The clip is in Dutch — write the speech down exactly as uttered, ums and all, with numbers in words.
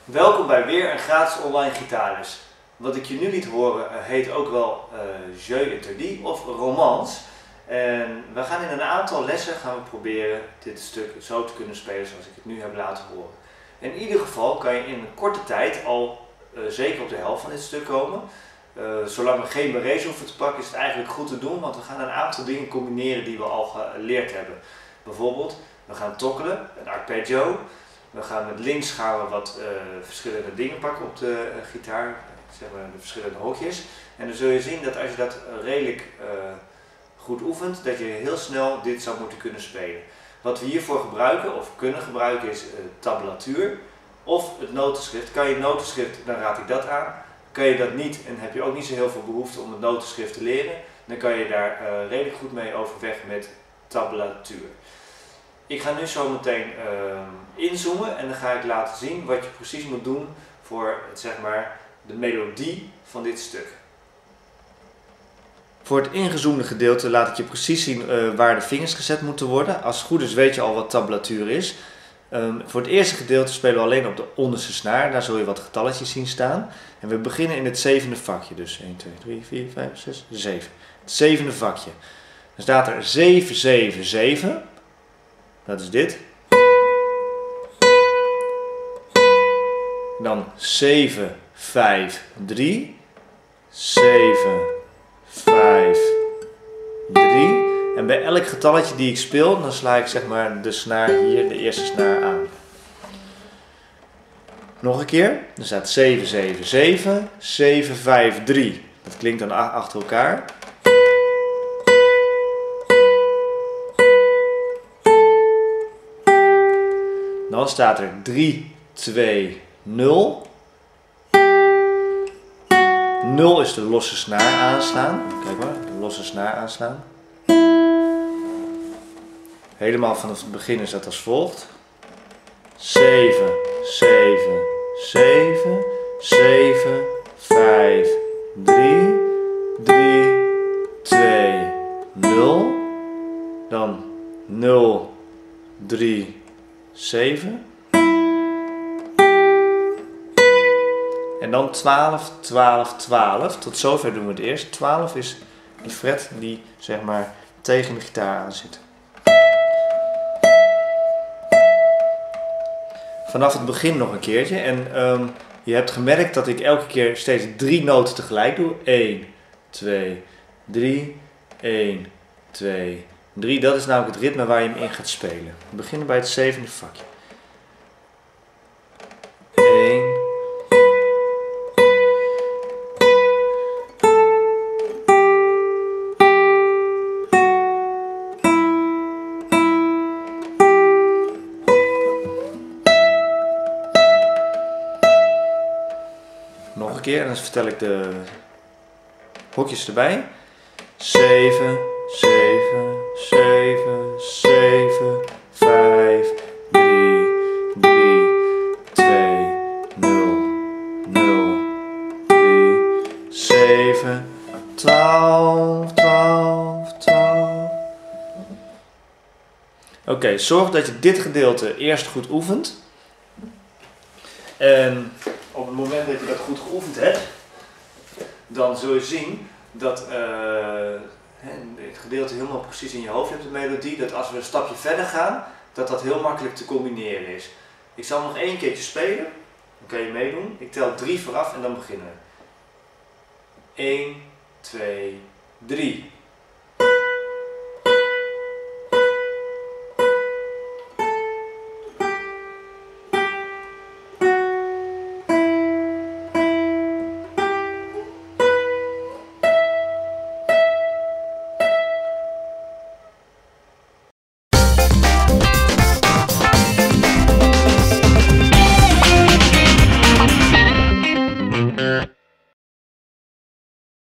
Welkom bij weer een gratis online gitaarles. Wat ik je nu liet horen uh, heet ook wel uh, Jeu interdit of romance. En we gaan in een aantal lessen gaan we proberen dit stuk zo te kunnen spelen zoals ik het nu heb laten horen. In ieder geval kan je in een korte tijd al uh, zeker op de helft van dit stuk komen. Uh, zolang we geen berezen hoeven te pakken is het eigenlijk goed te doen, want we gaan een aantal dingen combineren die we al geleerd hebben. Bijvoorbeeld, we gaan tokkelen, een arpeggio. We gaan met links gaan we wat uh, verschillende dingen pakken op de uh, gitaar, zeg maar de verschillende hokjes. En dan zul je zien dat als je dat redelijk uh, goed oefent, dat je heel snel dit zou moeten kunnen spelen. Wat we hiervoor gebruiken, of kunnen gebruiken, is uh, tabulatuur of het notenschrift. Kan je het notenschrift, dan raad ik dat aan. Kan je dat niet en heb je ook niet zo heel veel behoefte om het notenschrift te leren, dan kan je daar uh, redelijk goed mee overweg met tabulatuur. Ik ga nu zo meteen uh, inzoomen en dan ga ik laten zien wat je precies moet doen voor zeg maar, de melodie van dit stuk. Voor het ingezoomde gedeelte laat ik je precies zien uh, waar de vingers gezet moeten worden. Als het goed is weet je al wat tabulatuur is. Um, voor het eerste gedeelte spelen we alleen op de onderste snaar. Daar zul je wat getalletjes zien staan. En we beginnen in het zevende vakje. Dus één, twee, drie, vier, vijf, zes, zeven. Het zevende vakje. Dan staat er zeven, zeven, zeven. Dat is dit. Dan zeven, vijf, drie. zeven, vijf, drie. En bij elk getalletje die ik speel, dan sla ik zeg maar de snaar hier, de eerste snaar aan. Nog een keer. Dan staat zeven, zeven, zeven. zeven, vijf, drie. Dat klinkt dan achter elkaar. Dan staat er drie, twee, nul. nul is de losse snaar aanslaan. Kijk maar, de losse snaar aanslaan. Helemaal vanaf het begin is dat als volgt. zeven, zeven, zeven, zeven, vijf, drie, drie, twee, nul. Dan nul, drie, zeven. En dan twaalf, twaalf, twaalf. Tot zover doen we het eerst. twaalf is de fret die zeg maar tegen de gitaar aan zit. Vanaf het begin nog een keertje. En um, je hebt gemerkt dat ik elke keer steeds drie noten tegelijk doe. één, twee, drie, één, twee, drie. Dat is namelijk het ritme waar je hem in gaat spelen. We beginnen bij het zevende vakje. één. Nog een keer en dan vertel ik de hokjes erbij. zeven, zeven, zeven, zeven, vijf, drie, drie, twee, nul, nul, drie, zeven, twaalf, twaalf, twaalf. Oké, okay, zorg dat je dit gedeelte eerst goed oefent. En op het moment dat je dat goed geoefend hebt, dan zul je zien dat uh, het gedeelte helemaal precies in je hoofd hebt, de melodie, dat als we een stapje verder gaan, dat dat heel makkelijk te combineren is. Ik zal nog één keertje spelen, dan kan je meedoen. Ik tel drie vooraf en dan beginnen we. één, twee, drie.